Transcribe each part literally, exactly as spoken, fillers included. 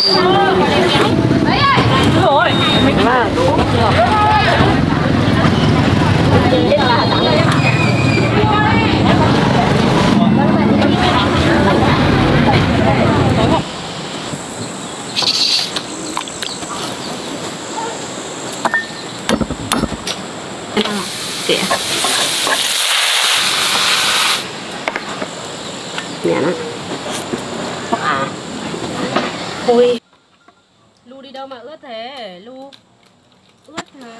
Rồi, mình mà kìa nhả nó à ui Lu đi đâu mà ướt thế Lu ướt hả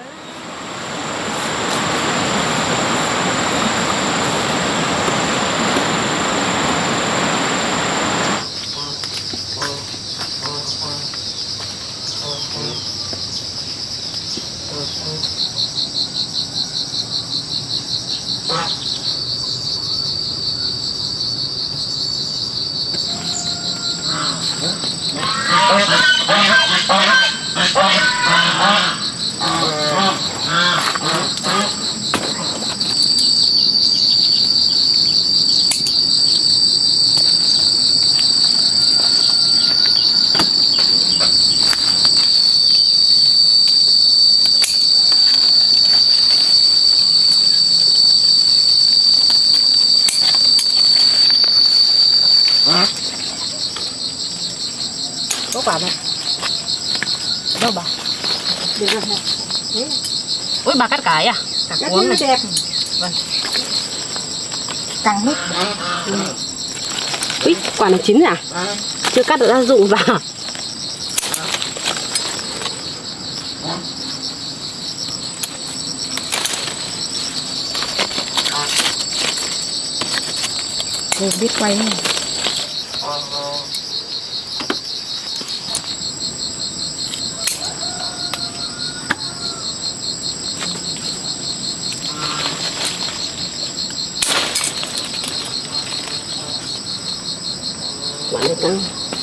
có bà này đâu bà được rồi nè ui bà cắt cải à cắt cuống này đẹp vâng căng mít ui quả này chín à chưa cắt được ra dụng vào cô biết quay không? Quả này căng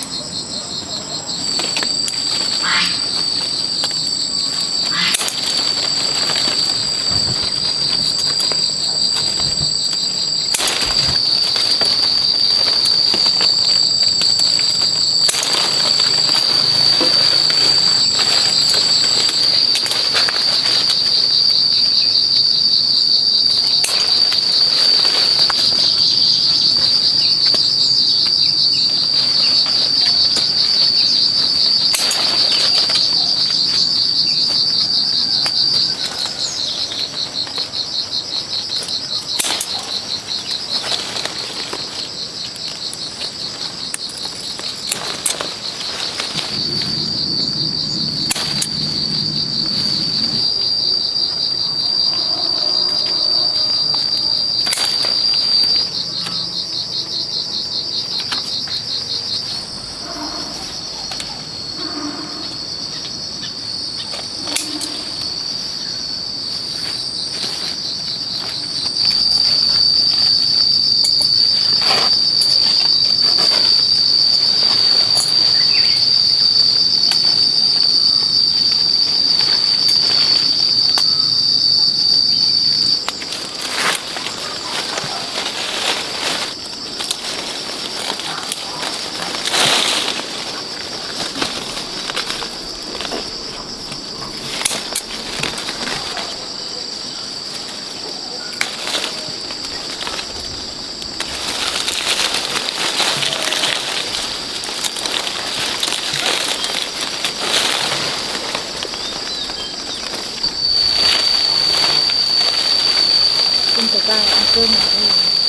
Thi Ca ăn cơm ở đây.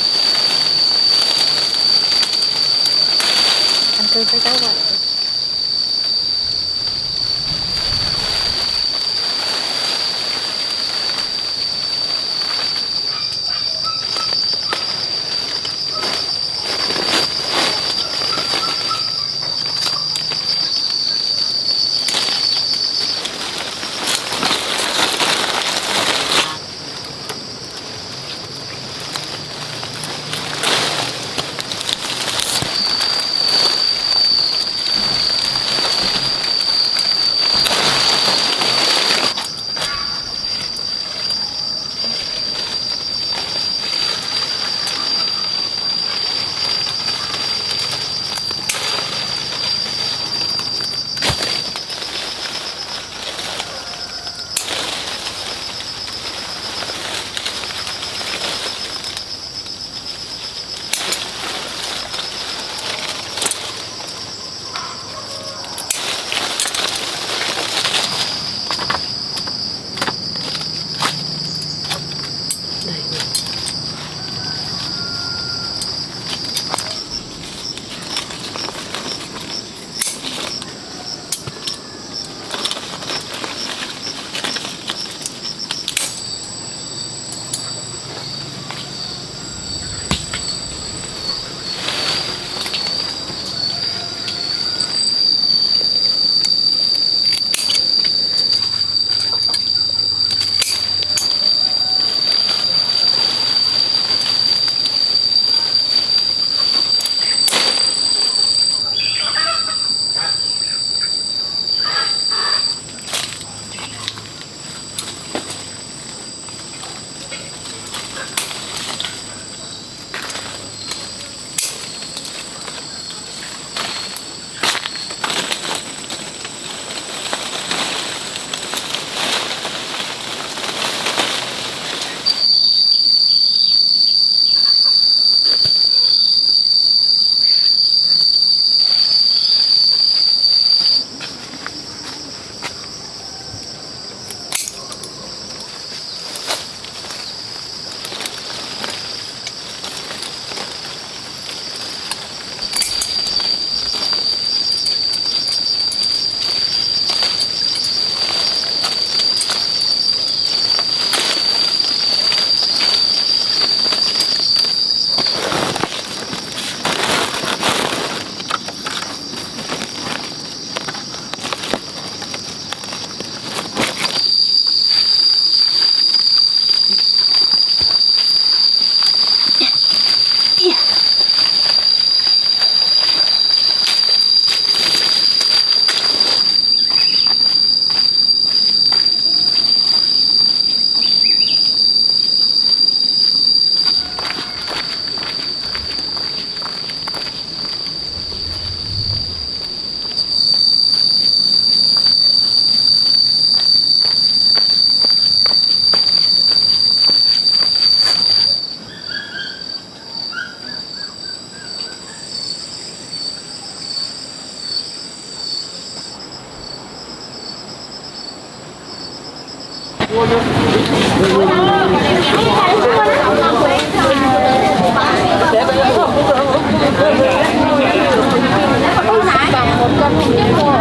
Ăn cơm với cháu vậy. một cân không nhất thôi.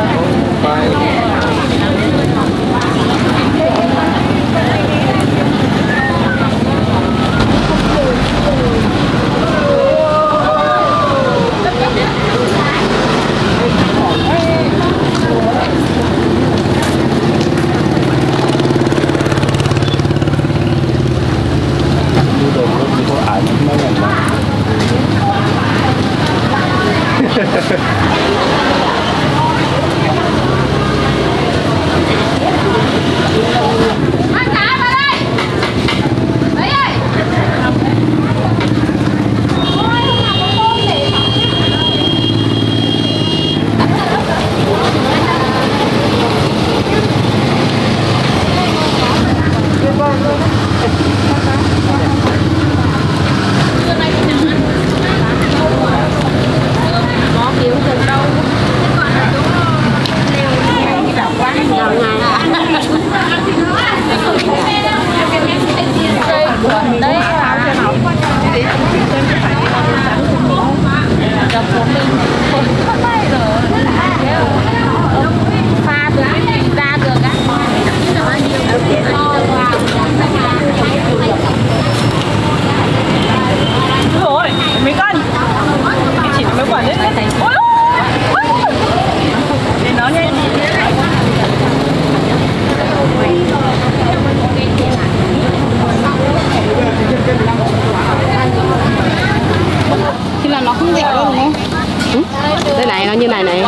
Như này này.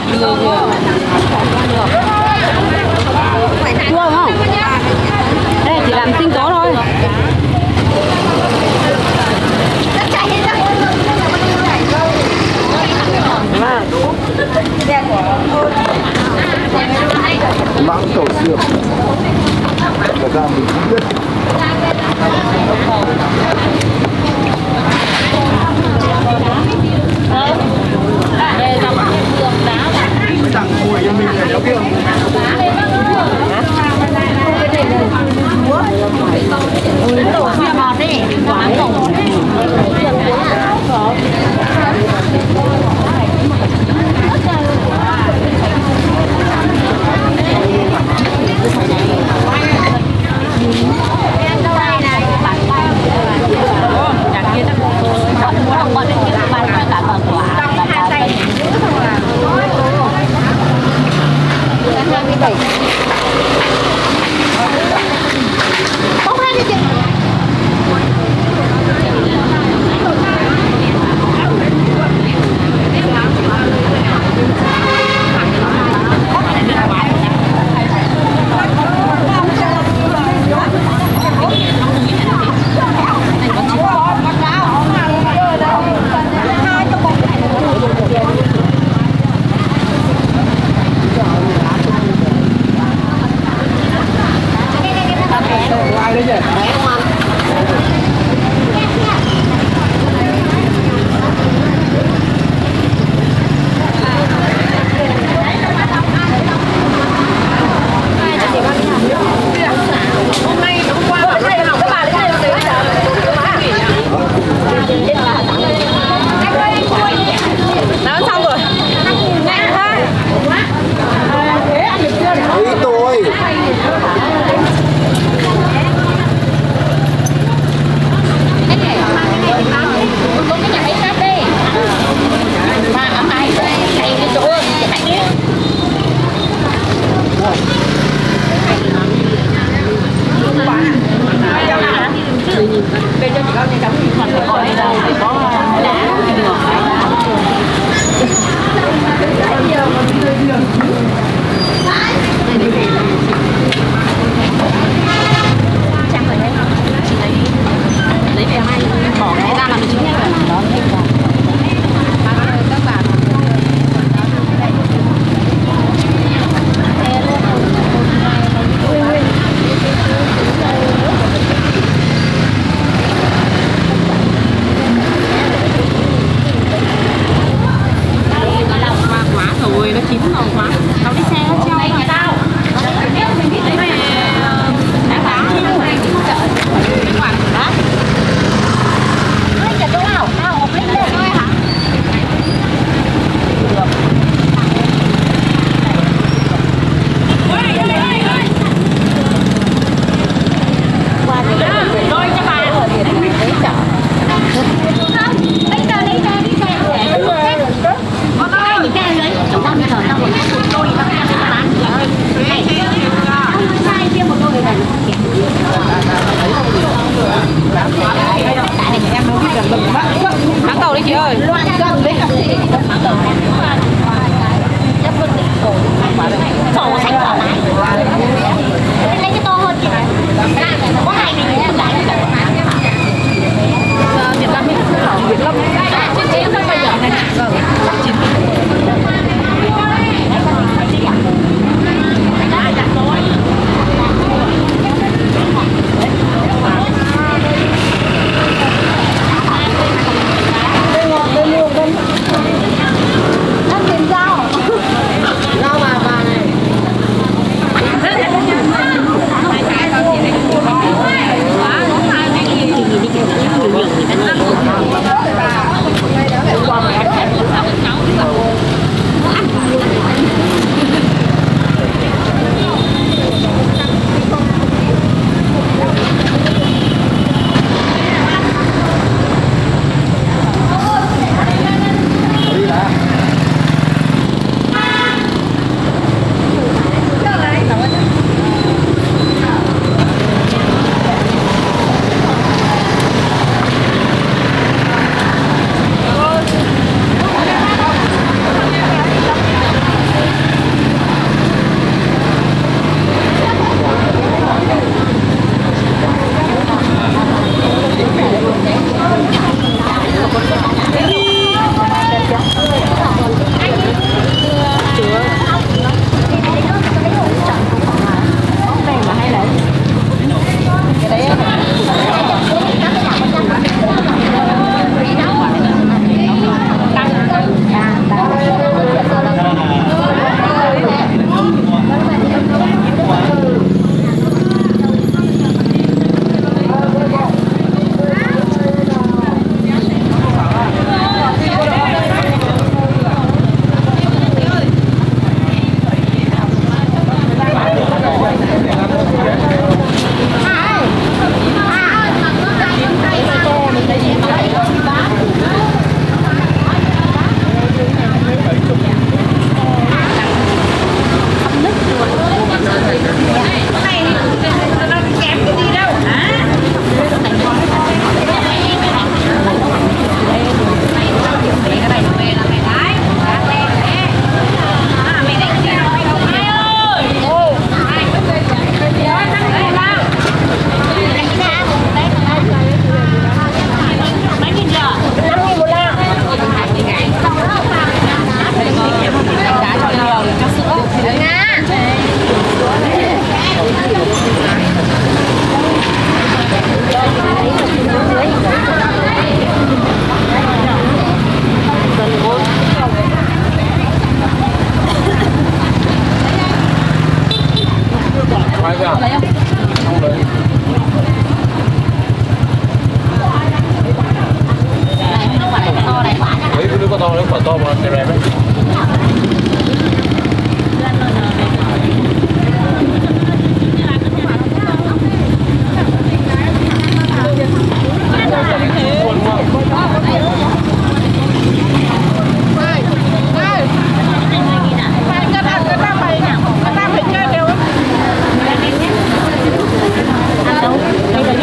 Chua không? Đây chỉ làm sinh tố thôi. Mãng cầu xương. Thật ra mình không biết. Đây là đường đá cái thằng mùi cho mình này nó kia. đổ bia ngọt đi, quán đổ.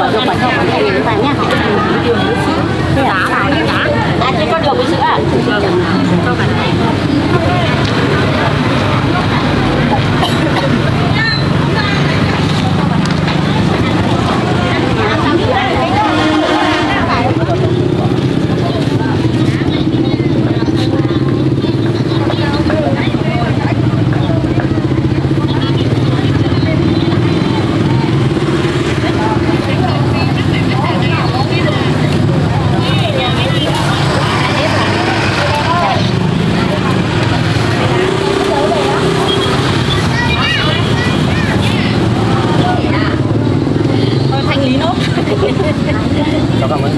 được phải cho cái này vào nhá. Đá vào cái đá. À chứ có đường với sữa à? Cho vào này. Cháu cảm ơn.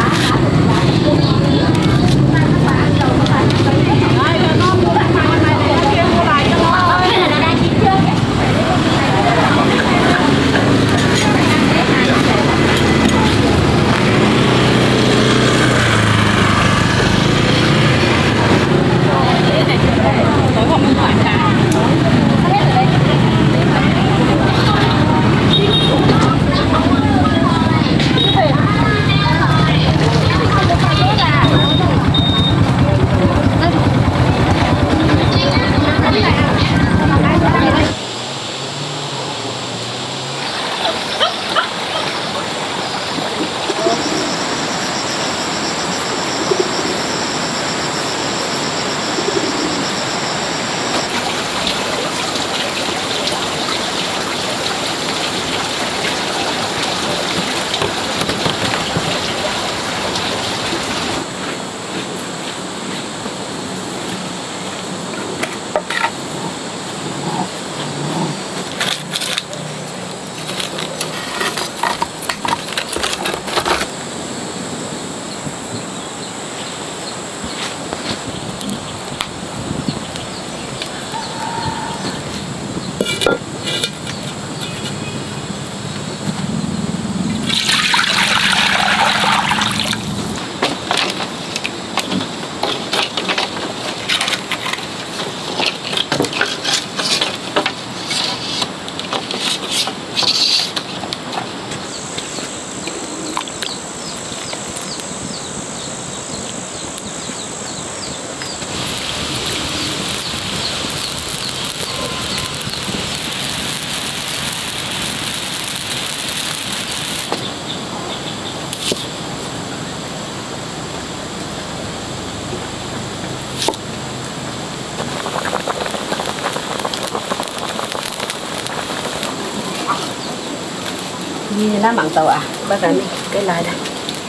Gì lá mặn tàu à? Bác ra đi, cái lại đây.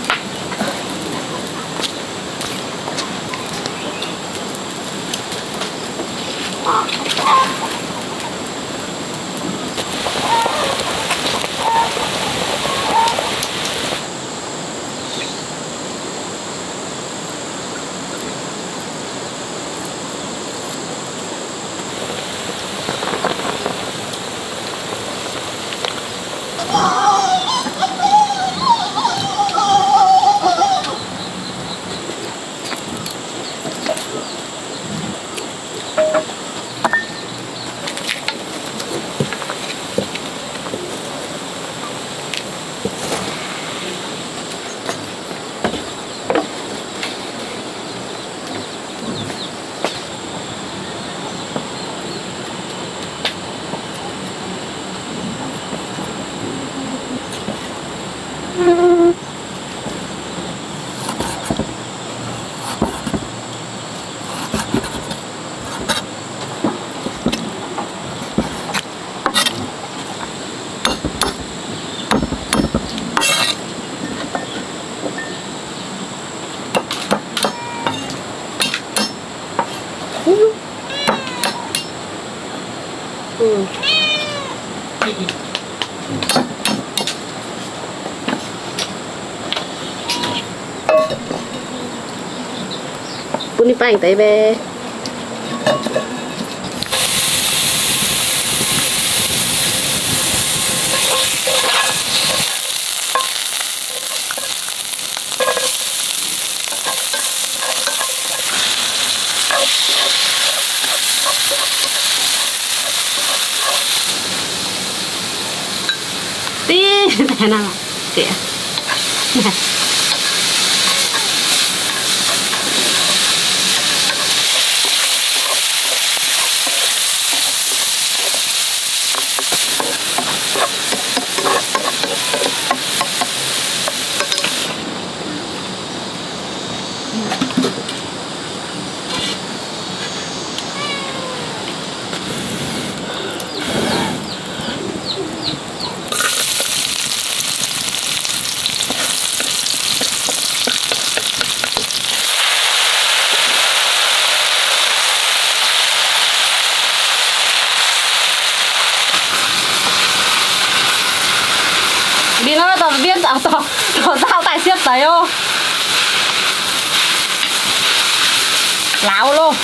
Ừ. Puni paing tay be. Tí thế nào? Kìa. Đi nó tao biết tao tao tao tao tại xếp tới ô láo luôn.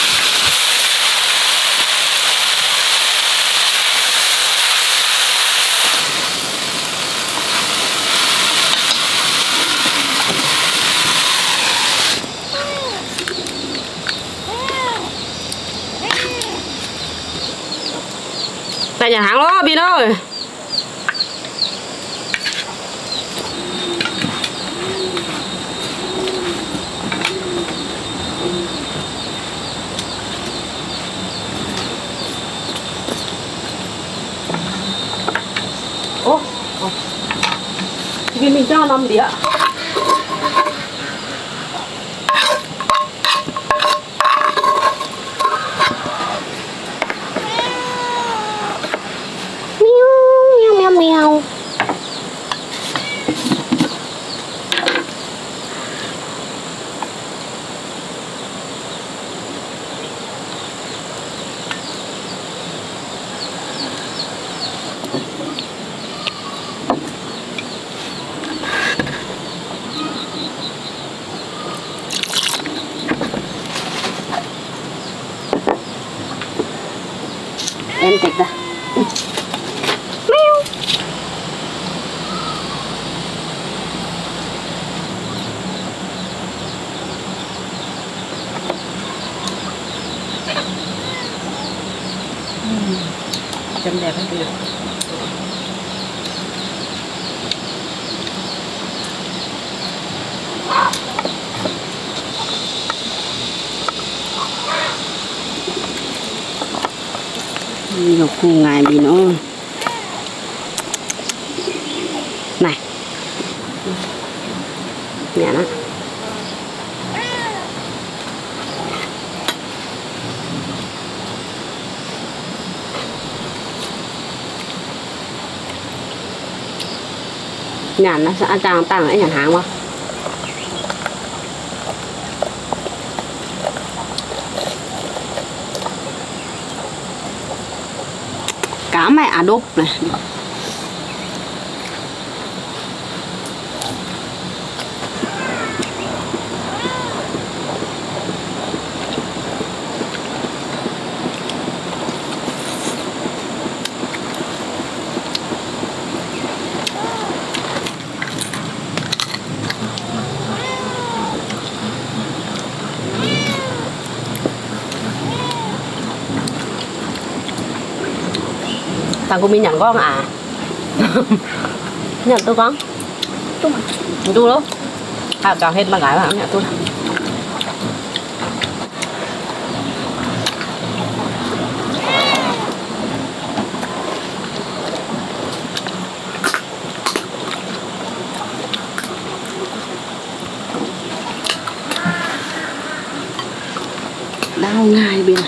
Tại nhà hàng đó Bin ơi. Ô, ô. Vì mình cho năm đĩa. Mèo, mèo, mèo. Em tịch ra. Mèo. Chân đẹp hết được. Nhiều khu ngài bị nó này nhà nó nhà nó sẽ tăng tăng ở nhà hàng không? Cá mẹ đúc này. Thằng của mình nhận con à? Nhận tôi con. Tôi tu đâu? À cả hết ba gái mà nhận tôi. Đau ngay bên này.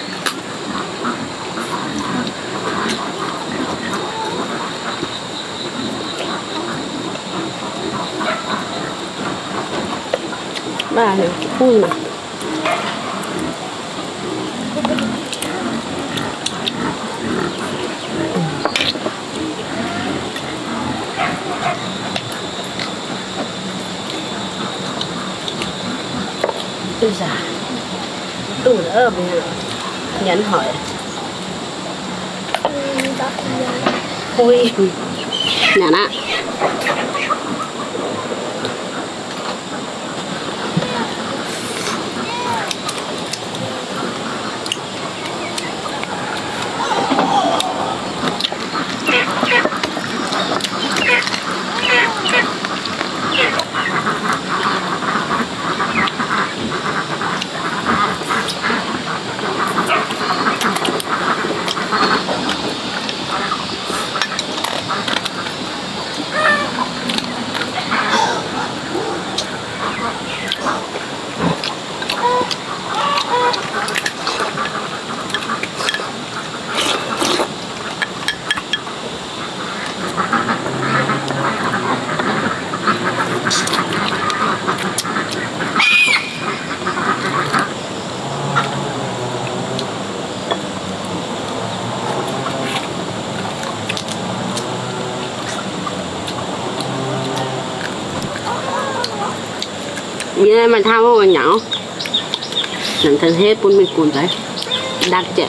Ba này vui mà. Tôi già tôi ở bên nhắn hỏi ôi nhà nè Vì mà thao rồi nhỏ Nặng thân hết pun mình cuốn đấy Đặc chạy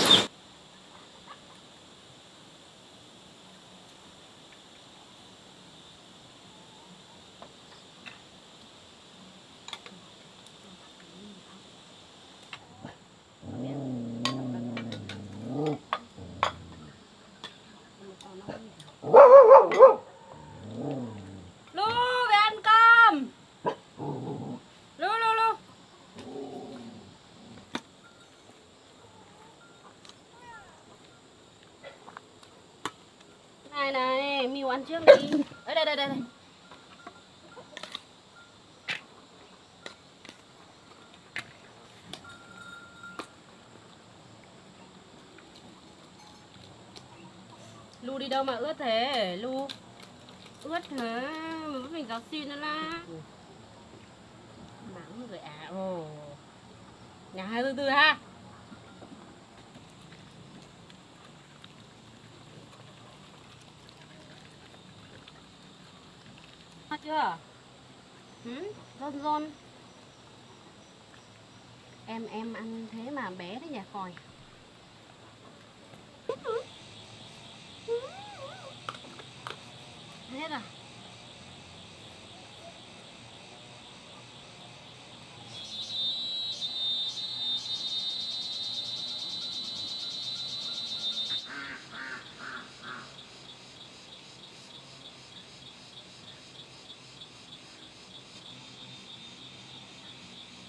Lu về ăn cơm. Lu lu lu. Này này, Miu ăn trước đi. Ở đây đây đây đây. Lu đi đâu mà ướt thế? Lu ướt hả? Mà vẫn mình giáo xin nữa la. Mắng rồi à. Ồ. Nhà hai từ từ ha. Hết chưa? Ừ? Rôn rôn. Em em ăn thế mà bé đấy nhà khỏi. Hết à?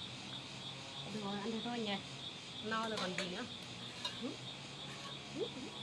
Được rồi, ăn thế thôi nhỉ. No rồi còn gì nữa.